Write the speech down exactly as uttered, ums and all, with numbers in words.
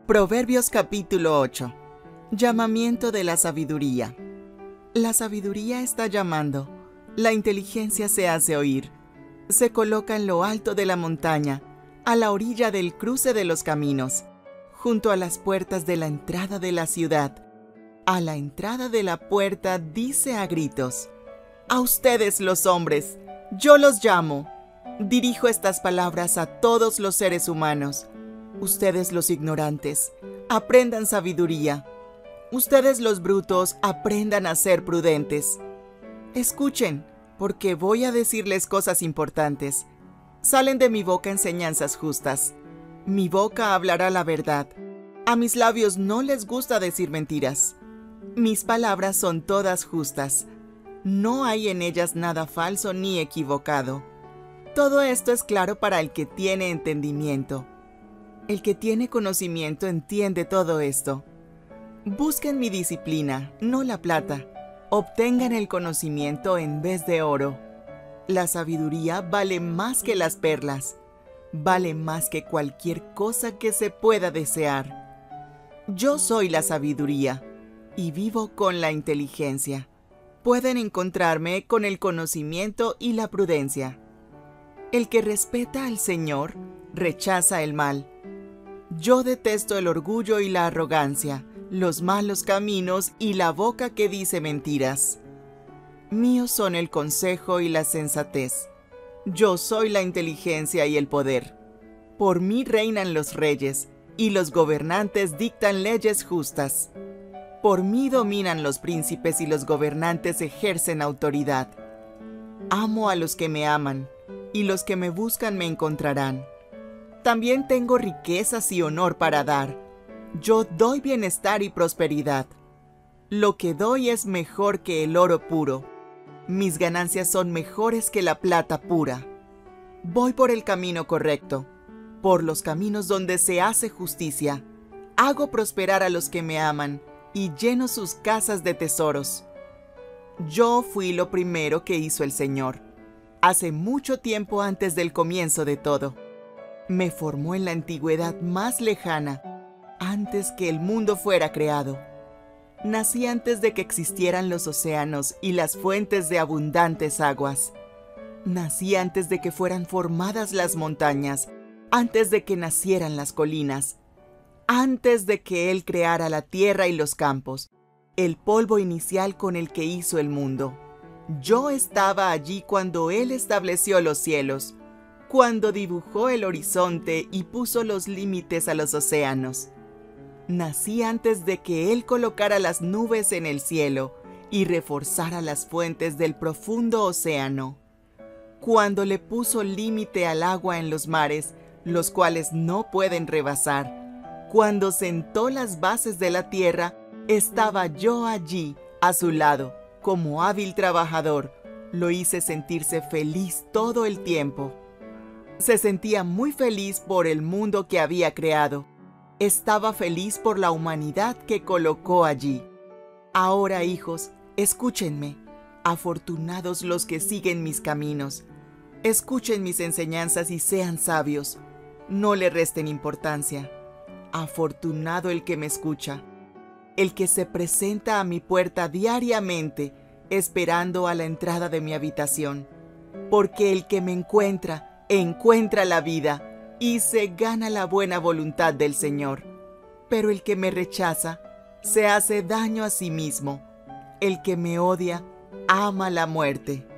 Proverbios capítulo ocho. Llamamiento de la sabiduría. La sabiduría está llamando, la inteligencia se hace oír. Se coloca en lo alto de la montaña, a la orilla del cruce de los caminos, junto a las puertas de la entrada de la ciudad. A la entrada de la puerta dice a gritos: a ustedes los hombres, yo los llamo. Dirijo estas palabras a todos los seres humanos. Ustedes los ignorantes, aprendan sabiduría. Ustedes los brutos, aprendan a ser prudentes. Escuchen, porque voy a decirles cosas importantes. Salen de mi boca enseñanzas justas. Mi boca hablará la verdad. A mis labios no les gusta decir mentiras. Mis palabras son todas justas. No hay en ellas nada falso ni equivocado. Todo esto es claro para el que tiene entendimiento. El que tiene conocimiento entiende todo esto. Busquen mi disciplina, no la plata. Obtengan el conocimiento en vez de oro. La sabiduría vale más que las perlas. Vale más que cualquier cosa que se pueda desear. Yo soy la sabiduría y vivo con la inteligencia. Pueden encontrarme con el conocimiento y la prudencia. El que respeta al Señor rechaza el mal. Yo detesto el orgullo y la arrogancia, los malos caminos y la boca que dice mentiras. Míos son el consejo y la sensatez. Yo soy la inteligencia y el poder. Por mí reinan los reyes, y los gobernantes dictan leyes justas. Por mí dominan los príncipes y los gobernantes ejercen autoridad. Amo a los que me aman, y los que me buscan me encontrarán. También tengo riquezas y honor para dar. Yo doy bienestar y prosperidad. Lo que doy es mejor que el oro puro. Mis ganancias son mejores que la plata pura. Voy por el camino correcto, por los caminos donde se hace justicia. Hago prosperar a los que me aman y lleno sus casas de tesoros. Yo fui lo primero que hizo el Señor, hace mucho tiempo antes del comienzo de todo. Me formó en la antigüedad más lejana, antes que el mundo fuera creado. Nací antes de que existieran los océanos y las fuentes de abundantes aguas. Nací antes de que fueran formadas las montañas, antes de que nacieran las colinas, antes de que Él creara la tierra y los campos, el polvo inicial con el que hizo el mundo. Yo estaba allí cuando Él estableció los cielos, cuando dibujó el horizonte y puso los límites a los océanos. Nací antes de que Él colocara las nubes en el cielo y reforzara las fuentes del profundo océano. Cuando le puso límite al agua en los mares, los cuales no pueden rebasar. Cuando sentó las bases de la tierra, estaba yo allí, a su lado, como hábil trabajador. Lo hice sentirse feliz todo el tiempo. Se sentía muy feliz por el mundo que había creado. Estaba feliz por la humanidad que colocó allí. Ahora, hijos, escúchenme. Afortunados los que siguen mis caminos. Escuchen mis enseñanzas y sean sabios. No le resten importancia. Afortunado el que me escucha. El que se presenta a mi puerta diariamente, esperando a la entrada de mi habitación. Porque el que me encuentra, encuentra la vida y se gana la buena voluntad del Señor. Pero el que me rechaza, se hace daño a sí mismo. El que me odia, ama la muerte.